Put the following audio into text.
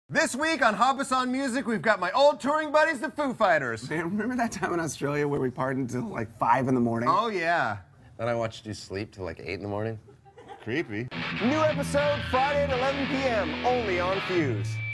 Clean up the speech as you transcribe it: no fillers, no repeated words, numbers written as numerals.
This week on Hoppus on Music, we've got my old touring buddies, the Foo Fighters. Man, remember that time in Australia where we partied until like 5 in the morning? Oh, yeah. Then I watched you sleep till like 8 in the morning. Creepy. New episode Friday at 11 p.m. only on Fuse.